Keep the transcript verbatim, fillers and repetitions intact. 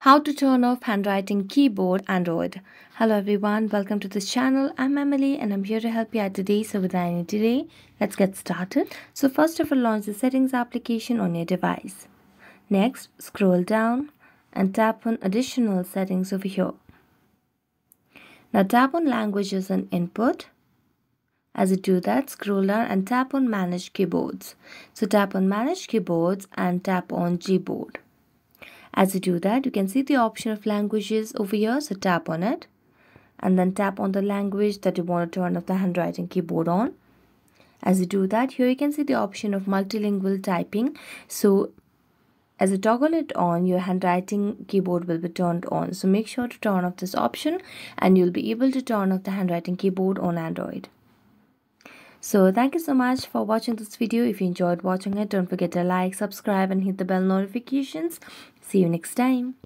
How to turn off handwriting keyboard Android. Hello everyone, welcome to this channel. I'm Emily and I'm here to help you out today. So without any delay, let's get started. So first of all, launch the settings application on your device. Next, scroll down and tap on additional settings over here. Now tap on languages and input. As you do that, scroll down and tap on manage keyboards. So tap on manage keyboards and tap on Gboard. As you do that, you can see the option of languages over here, so tap on it and then tap on the language that you want to turn off the handwriting keyboard on. As you do that, here you can see the option of multilingual typing. So as you toggle it on, your handwriting keyboard will be turned on. So make sure to turn off this option and you'll be able to turn off the handwriting keyboard on Android. So thank you so much for watching this video. If you enjoyed watching it, don't forget to like, subscribe and hit the bell notifications. See you next time.